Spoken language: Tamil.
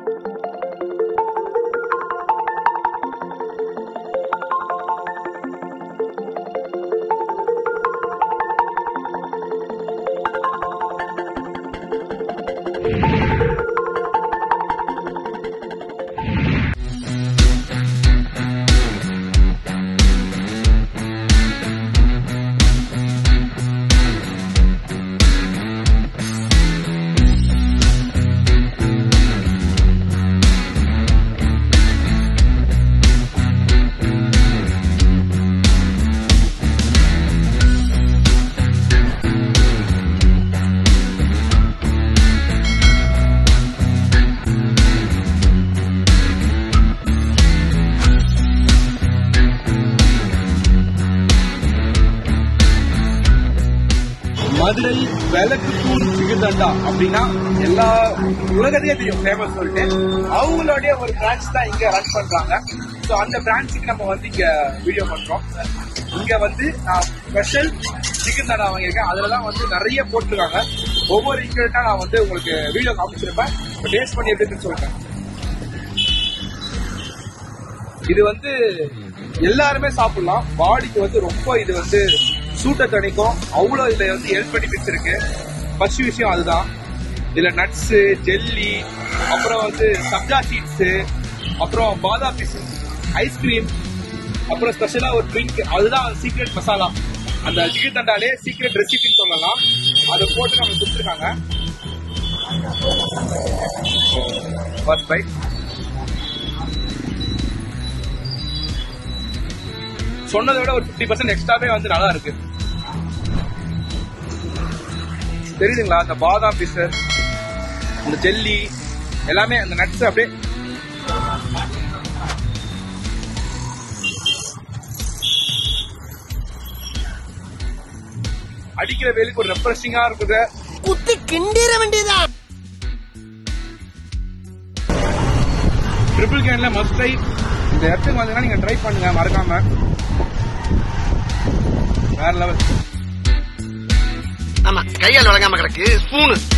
மதுரை விளக்குத்தூர் ஜிகிர்தண்டா அப்படின்னா எல்லா உலகத்தையே தெரியும் ஃபேமஸ் சொல்லிட்டு அவங்களுடைய ஒரு பிரான்ச் தான் இங்க ரன் பண்றாங்க. ஸோ அந்த பிரான்ச்சுக்கு நம்ம வந்து இங்க வீடியோ பண்றோம். இங்க வந்து நான் ஸ்பெஷல் ஜிகிர்தண்டா வாங்கியிருக்கேன். அதுலதான் வந்து நிறைய போட்டிருக்காங்க. ஒவ்வொரு இன்கிரிடியன்ட்டா நான் வந்து உங்களுக்கு வீடியோ காமிச்சிருப்பேன். டேஸ்ட் பண்ணி எப்படின்னு சொல்லிட்டேன். இது வந்து எல்லாருமே சாப்பிடலாம். பாடிக்கு வந்து ரொம்ப இது வந்து சூட்டை தணிக்கும். அவ்வளோ இதுல வந்து ஹெல்த் பெனிஃபிட்ஸ் இருக்கு. ஃபர்ஸ்ட் விஷயம் அதுதான். இதுல நட்ஸ், ஜெல்லி, அப்புறம் வந்து சப்ஜா சீட்ஸ், அப்புறம் பாதாம் பீசஸ், ஐஸ்கிரீம், அப்புறம் ஸ்பெஷலா ஒரு ட்ரிங்க். அதுதான் சீக்ரெட் மசாலா. அந்த ஜிகிர்தண்டாலே சீக்ரெட் ரெசிபின்னு சொல்லலாம். அதை போட்டு நம்ம கொடுத்துருக்காங்க. First bite. சொன்னதை விட ஒரு 50% எக்ஸ்ட்ராவே வந்து நல்லா இருக்கு. தெரியுதுங்களா? அந்த பாதாம் பீசஸ், இந்த ஜெல்லி எல்லாமே, அந்த நட்ஸ் அப்படியே அடிக்கிற வேலுக்கு ஒரு ரெஃப்ரெஷிங்கா இருக்குது. குத்தி கிண்டிர வேண்டியதான். ட்ரிபிள் கேன்ல மஸ்ட் ட்ரை. இந்த இடத்துக்கு வந்தீங்கன்னா நீங்க ட்ரை பண்ணுங்க மறக்காம. வேற லெவல். ஆமா, கையால் வழங்காம கிடக்கு ஸ்பூனு.